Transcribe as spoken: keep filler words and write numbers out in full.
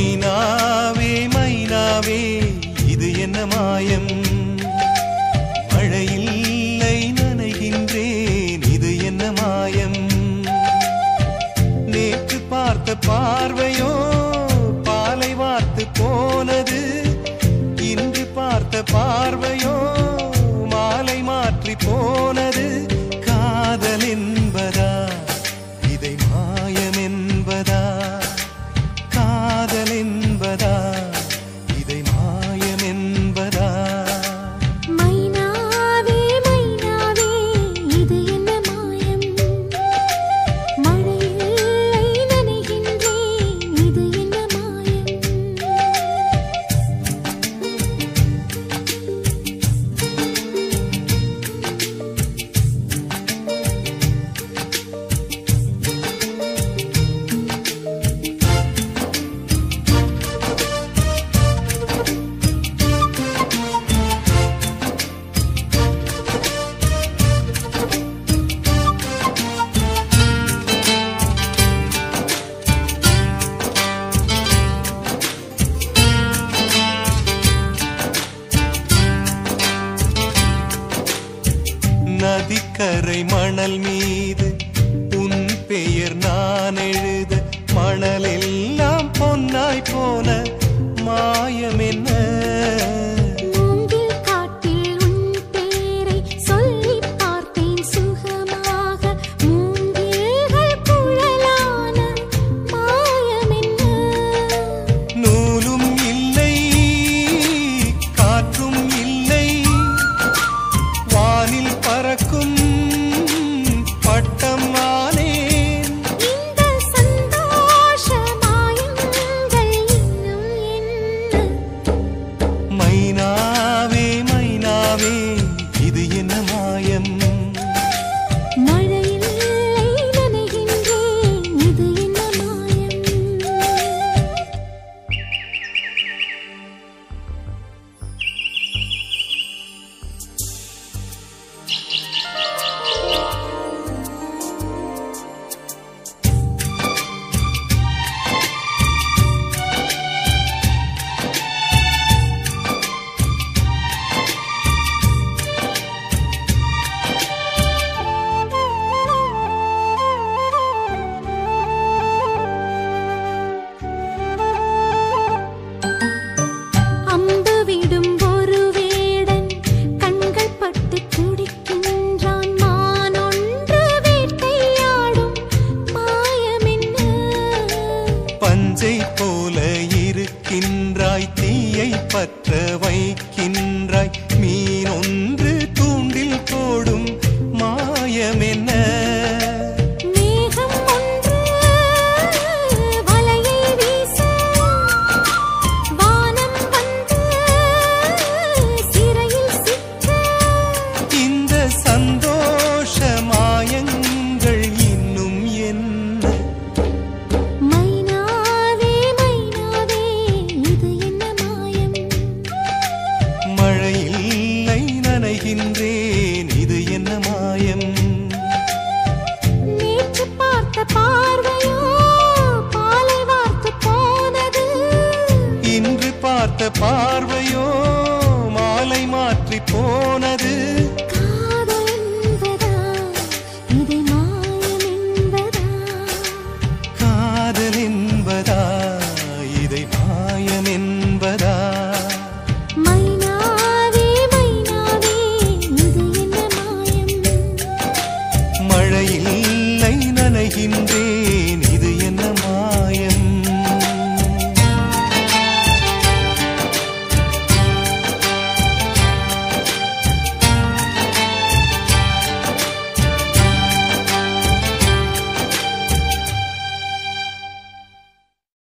மைனாவே மைனாவே இது என்ன மாயம், மழையில்லை நனைகின்றேன் இது என்ன மாயம். நேற்று பார்த்த பார்வையோ பாலை வார்த்து போனது, இன்று பார்த்த பார்வையோ மாலை மாற்றி போனது. காதல் என்பதா இதை மாயம் என்பதா, காதல் என்பதா இதை மாயம் என்பதா. மைனாவே மைனாவே இது என்ன மாயம், மழையில்லை நனைகின்றேன் இது என்ன மாயம். நதிக்கரை மணல் மீது உன் பெயர் நான் எழுத, மணலெல்லாம் பொன்னாய் போன மாயம் என்ன. மூங்கில் காட்டில் உன் பேரை சொல்லி பார்த்தேன் சுகமாக, மூங்கில்கள் குழலான மாயம் என்ன. நூலும் இல்லை காற்றும் இல்லை, வானில் பறக்கும் பட்டம் ஆனேன். இந்த சந்தோஷ மாயங்கள் இன்னும் என்ன. மைனாவே மைனாவே இது என்ன மாயம், மழையில்லை நனைகின்றேன் இது என்ன மாயம். அம்பு விடும் ஒரு வேடன் கண்கள் பட்டு துடிக்கின்றான், மான் ஒன்று வேட்டையாடும் மாயம் என்ன. பஞ்சை போல இருக்கின்றாய், தீயை பற்ற வைக்கின்றாய், மீன் ஒன்று தூண்டில் போடும் மாயம் என்ன. மேகம் ஒன்று வலையை வீச, வானம் வந்து சிறையில் சிக்க. இந்த சந்தோஷ மாயங்கள் இன்னும் என்ன. மைனாவே மைனாவே இது என்ன மாயம், மழையில்லை நனைகின்றேன் இது என்ன மாயம். நேற்று பார்த்த பார்வையோ பாலை வார்த்து போனது, இன்று பார்த்த பார்வை